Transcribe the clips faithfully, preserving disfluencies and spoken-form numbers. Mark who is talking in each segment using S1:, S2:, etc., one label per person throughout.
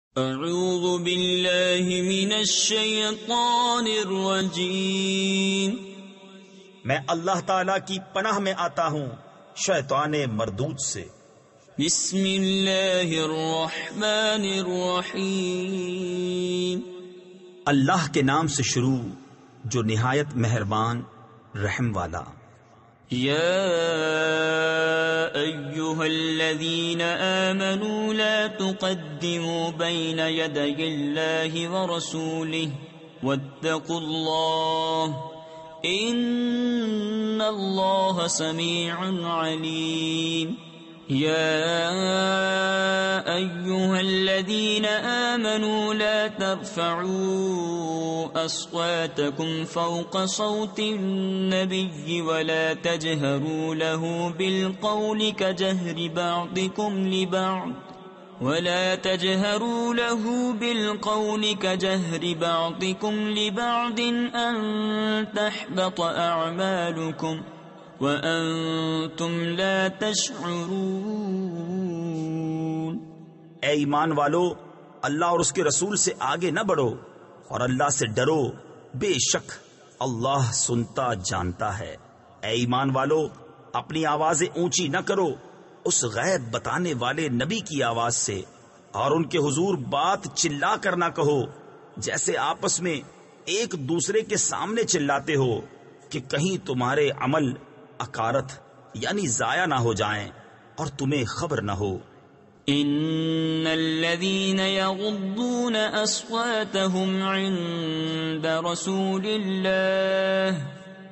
S1: اعوذ باللہ من الشیطان الرجیم،
S2: میں اللہ تعالی کی پناہ میں آتا ہوں شیطان مردود سے۔
S1: بسم اللہ الرحمن الرحیم،
S2: اللہ کے نام سے شروع جو نہایت مہربان رحم والا۔
S1: یا ایہا الذین آمنوا لا تقدموا بین یدی اللہ ورسولہ واتقوا اللہ ان اللہ سمیع علیم۔ یا ایہا الذین آمنوا لا ترفعوا اصواتکم فوق صوت النبی ولا تجہروا له بالقول كجهر بعضکم لبعض ولا تجهروا له بالقول كجهر بعضكم لبعض أن تحبط أعمالكم وأنتم لا تشعرون۔
S2: اے ایمان والو، اللہ اور اس کے رسول سے آگے نہ بڑھو اور اللہ سے ڈرو، بے شک اللہ سنتا جانتا ہے۔ اے ایمان والو، اپنی آوازیں اونچی نہ کرو اس غیب بتانے والے نبی کی آواز سے، اور ان کے حضور بات چلا کر نہ کہو جیسے آپس میں ایک دوسرے کے سامنے چلاتے ہو کہ کہیں تمہارے عمل اکارت یعنی ضائع نہ ہو جائیں اور تمہیں خبر نہ ہو۔
S1: ان الذين يغضون اصواتهم عند رسول الله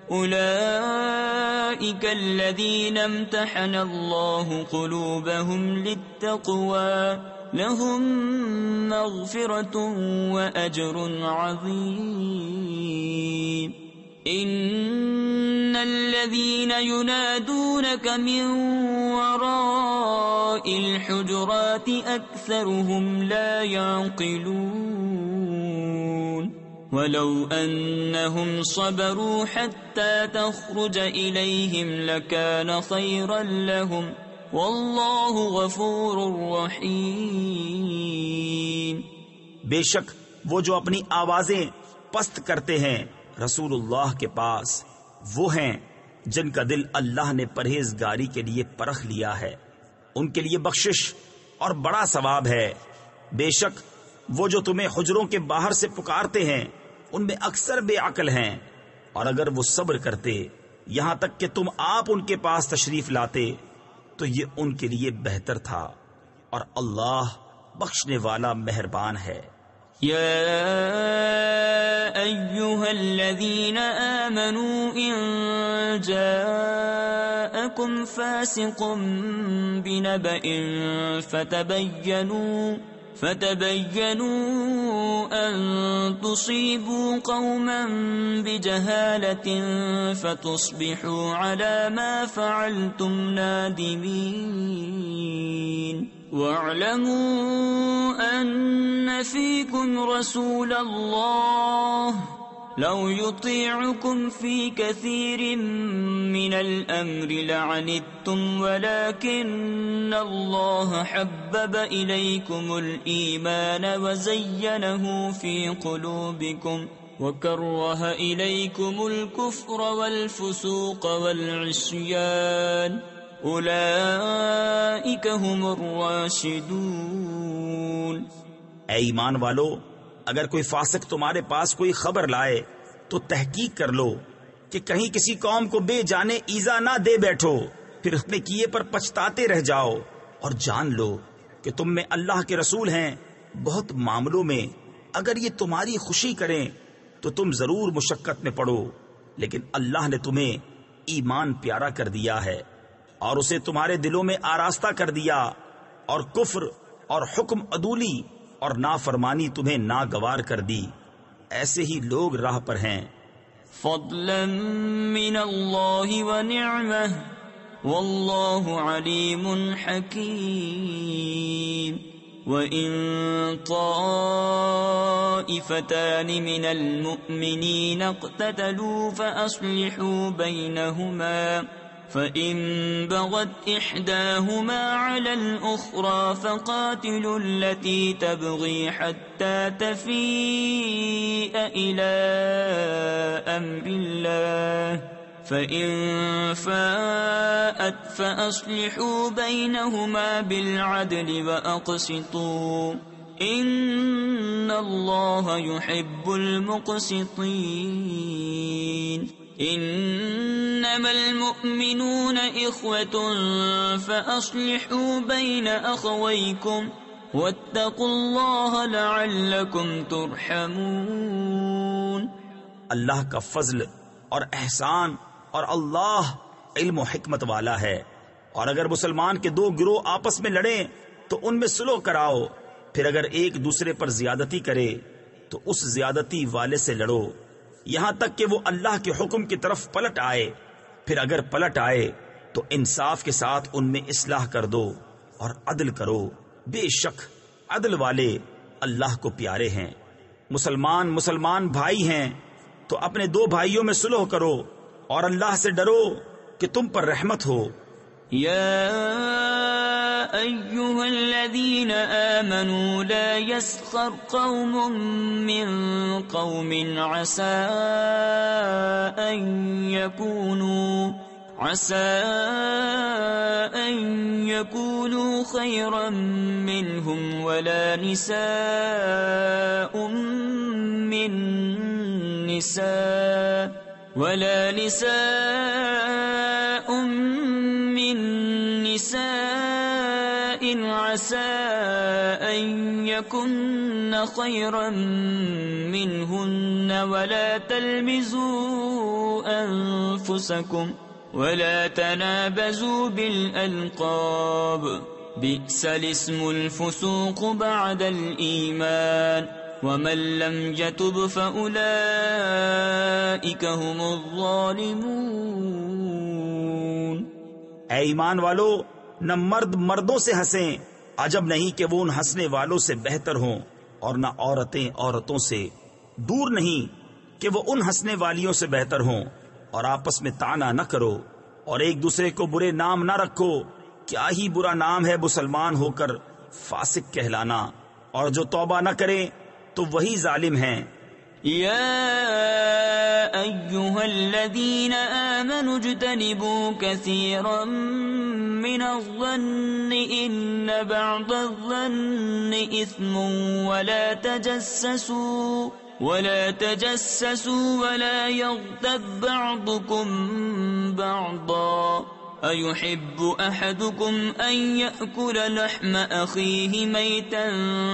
S1: اولئك الذين امتحن الله قلوبهم للتقوى لهم مغفرة واجر عظيم۔ ان الذين ينادونك من وراء الحجرات اكثرهم لا يعقلون ولو انهم صبروا حتى تخرج اليهم لكان خيرا لهم والله غفور رحيم۔
S2: بے شک وہ جو اپنی آوازیں پست کرتے ہیں رسول اللہ کے پاس، وہ ہیں جن کا دل اللہ نے پرہیزگاری کے لیے پرکھ لیا ہے، ان کے لیے بخشش اور بڑا ثواب ہے۔ بے شک وہ جو تمہیں حجروں کے باہر سے پکارتے ہیں ان میں اکثر بے عقل ہیں، اور اگر وہ صبر کرتے یہاں تک کہ تم آپ ان کے پاس تشریف لاتے تو یہ ان کے لیے بہتر تھا، اور اللہ بخشنے والا مہربان ہے۔
S1: یا ایہا الذین آمنوا ان جاءکم فاسق بنبأ فتبینوا فتبینوا ان تصیبوا قوما بجہالة فتصبحوا على ما فعلتم نادمین۔ وَاعْلَمُوا أَنَّ فِيكُمْ رَسُولَ اللَّهِ لَوْ يُطِيعُكُمْ فِي كَثِيرٍ مِّنَ الْأَمْرِ لَعَنِتُّمْ وَلَكِنَّ اللَّهَ حَبَّبَ إِلَيْكُمُ الْإِيمَانَ وَزَيَّنَهُ فِي قُلُوبِكُمْ وَكَرَّهَ إِلَيْكُمُ الْكُفْرَ وَالْفُسُوقَ وَالْعِصْيَانَ اولئک هم الراشدون۔
S2: اے ایمان والو، اگر کوئی فاسق تمہارے پاس کوئی خبر لائے تو تحقیق کر لو کہ کہیں کسی قوم کو بے جانے ایذا نہ دے بیٹھو، پھر اپنے کیے پر پچھتاتے رہ جاؤ، اور جان لو کہ تم میں اللہ کے رسول ہیں۔ بہت معاملوں میں اگر یہ تمہاری خوشی کریں تو تم ضرور مشقت میں پڑو، لیکن اللہ نے تمہیں ایمان پیارا کر دیا ہے اور اسے تمہارے دلوں میں آراستہ کر دیا، اور کفر اور حکم عدولی اور نافرمانی تمہیں ناگوار کر دی، ایسے ہی لوگ راہ پر ہیں۔
S1: فضلا من اللہ ونعمہ واللہ علیم حکیم۔ وَإِن طَائِفَتَانِ مِنَ الْمُؤْمِنِينَ اقْتَتَلُوا فَأَصْلِحُوا بَيْنَهُمَا فإن بغت إحداهما على الأخرى فقاتلوا التي تبغي حتى تفيء إلى أمر الله فإن فاءت فأصلحوا بينهما بالعدل وأقسطوا إن الله يحب المقسطين إنما المؤمنون إخوة فأصلحوا بين أخويكم واتقوا الله لعلكم ترحمون.
S2: اللہ کا فضل اور احسان اور اللہ علم و حکمت والا ہے. اور اگر مسلمان کے دو گروہ آپس میں لڑیں تو ان میں صلح کراؤ. پھر اگر ایک دوسرے پر زیادتی کرے تو اس زیادتی والے سے لڑو یہاں تک کہ وہ اللہ کے حکم کی طرف پلٹ آئے. پھر اگر پلٹ آئے تو انصاف کے ساتھ ان میں اصلاح کر دو اور عدل کرو. بے شک عدل والے اللہ کو پیارے ہیں. مسلمان مسلمان بھائی ہیں تو اپنے دو بھائیوں میں صلح کرو اور اللہ سے ڈرو کہ تم پر رحمت ہو.
S1: يا أيها الذين آمنوا لا يسخر قوم من قوم عسى أن يكونوا عسى أن يكونوا خيرا منهم ولا نساء من نساء ولا نساء من نساء عسى أن يكن خيرا منهن ولا تلمزوا أنفسكم ولا تنابزوا بالألقاب بئس الاسم الفسوق بعد الإيمان ومن لم يتب فأولئك هم الظالمون.
S2: اے ایمان والو نہ مرد مردوں سے ہنسیں عجب نہیں کہ وہ ان ہنسنے والوں سے بہتر ہوں اور نہ عورتیں عورتوں سے دور نہیں کہ وہ ان ہنسنے والیوں سے بہتر ہوں. اور آپس میں طعنہ نہ کرو اور ایک دوسرے کو برے نام نہ رکھو. کیا ہی برا نام ہے مسلمان ہو کر فاسق کہلانا. اور جو توبہ نہ کرے تو وہی ظالم ہیں.
S1: يا أيها الذين آمنوا اجتنبوا كثيرا من الظن إن بعض الظن إثم ولا تجسسوا ولا تجسسوا ولا يغتب بعضكم بعضا أيحب أحدكم أن يأكل لحم أخيه ميتا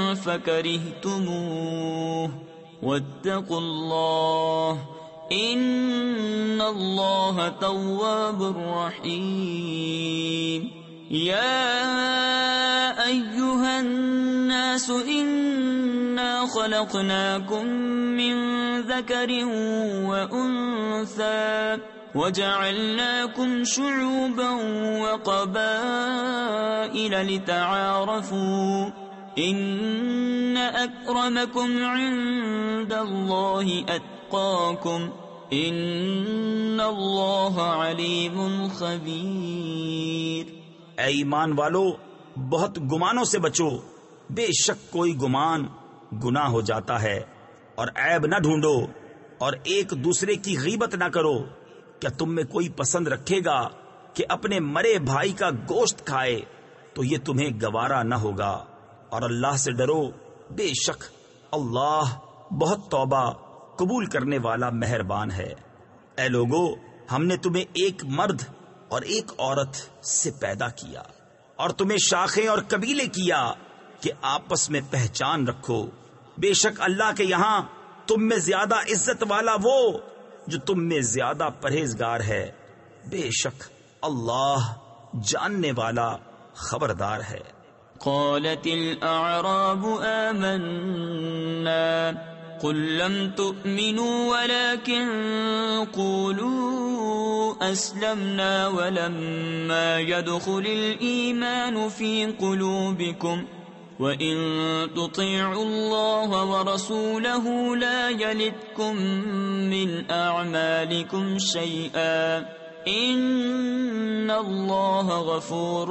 S1: فكرهتموه واتقوا الله إن الله تواب رحيم. يا أيها الناس إنا خلقناكم من ذكر وأنثى وجعلناكم شعوبا وقبائل لتعارفوا إن أكرمكم عند الله أتقاكم إن الله عليم خبير.
S2: اے ایمان والو بہت گمانوں سے بچو. بے شک کوئی گمان گناہ ہو جاتا ہے. اور عیب نہ ڈھونڈو اور ایک دوسرے کی غیبت نہ کرو. کیا تم میں کوئی پسند رکھے گا کہ اپنے مرے بھائی کا گوشت کھائے؟ تو یہ تمہیں گوارا نہ ہوگا. اور اللہ سے ڈرو بے شک اللہ بہت توبہ قبول کرنے والا مہربان ہے. اے لوگو ہم نے تمہیں ایک مرد اور ایک عورت سے پیدا کیا اور تمہیں شاخیں اور قبیلے کیا کہ آپس میں پہچان رکھو. بے شک اللہ کے یہاں تم میں زیادہ عزت والا وہ جو تم میں زیادہ پرہیزگار ہے. بے شک اللہ جاننے والا خبردار ہے.
S1: قالت الأعراب آمنا قل لم تؤمنوا ولكن قولوا أسلمنا ولما يدخل الإيمان في قلوبكم وإن تطيعوا الله ورسوله لا يلتكم من أعمالكم شيئا ان اللہ غفور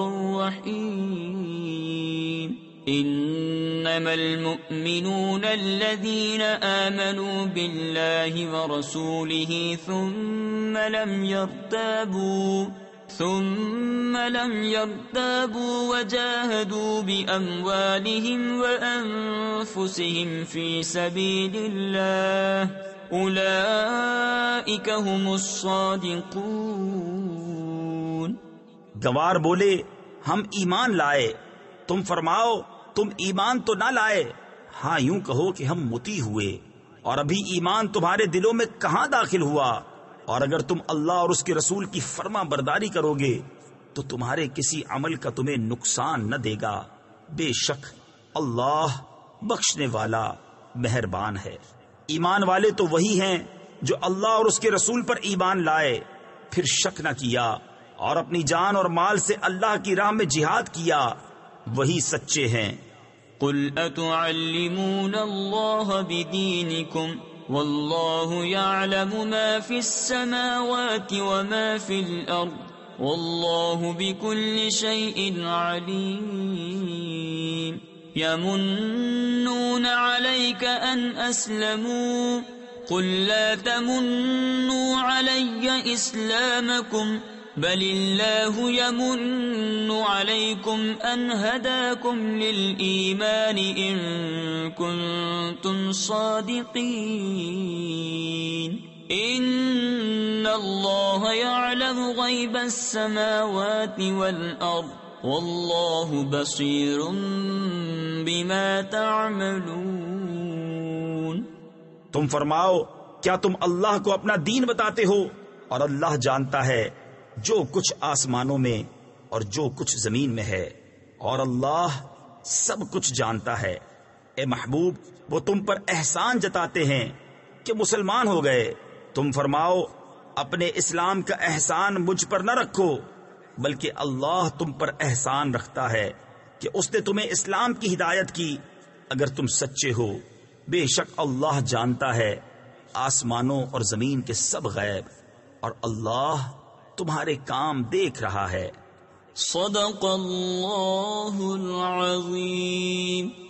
S1: رحیم انما المؤمنون الذين آمنوا بالله ورسوله ثم لم يرتابوا ثم لم يرتابوا وجاهدوا بأموالهم وأنفسهم في سبيل الله اولئک هم الصادقون۔
S2: گوار بولے ہم ایمان لائے، تم فرماؤ تم ایمان تو نہ لائے، ہاں یوں کہو کہ ہم مطیع ہوئے، اور ابھی ایمان تمہارے دلوں میں کہاں داخل ہوا، اور اگر تم اللہ اور اس کے رسول کی فرما برداری کرو گے تو تمہارے کسی عمل کا تمہیں نقصان نہ دے گا، بے شک اللہ بخشنے والا مہربان ہے۔ ایمان والے تو وہی ہیں جو اللہ اور اس کے رسول پر ایمان لائے، پھر شک نہ کیا اور اپنی جان اور مال سے اللہ کی راہ میں جہاد کیا، وہی سچے ہیں۔
S1: قل اتعلمون اللہ بدینکم واللہ یعلم ما فی السماوات وما فی الارض واللہ بکل شیء علیم یمنون علیک ان اسلموا قل لا تمنوا علی اسلامکم بل اللہ یمن علیکم ان ہداکم للایمان ان کنتم صادقین ان اللہ یعلم غیب السماوات والارض واللہ بصیر بما تعملون۔
S2: تم فرماؤ کیا تم اللہ کو اپنا دین بتاتے ہو، اور اللہ جانتا ہے جو کچھ آسمانوں میں اور جو کچھ زمین میں ہے، اور اللہ سب کچھ جانتا ہے۔ اے محبوب وہ تم پر احسان جتاتے ہیں کہ مسلمان ہو گئے، تم فرماؤ اپنے اسلام کا احسان مجھ پر نہ رکھو، بلکہ اللہ تم پر احسان رکھتا ہے کہ اس نے تمہیں اسلام کی ہدایت کی، اگر تم سچے ہو۔ بے شک اللہ جانتا ہے آسمانوں اور زمین کے سب غیب، اور اللہ تمہارے کام دیکھ رہا ہے۔
S1: صدق اللہ العظیم۔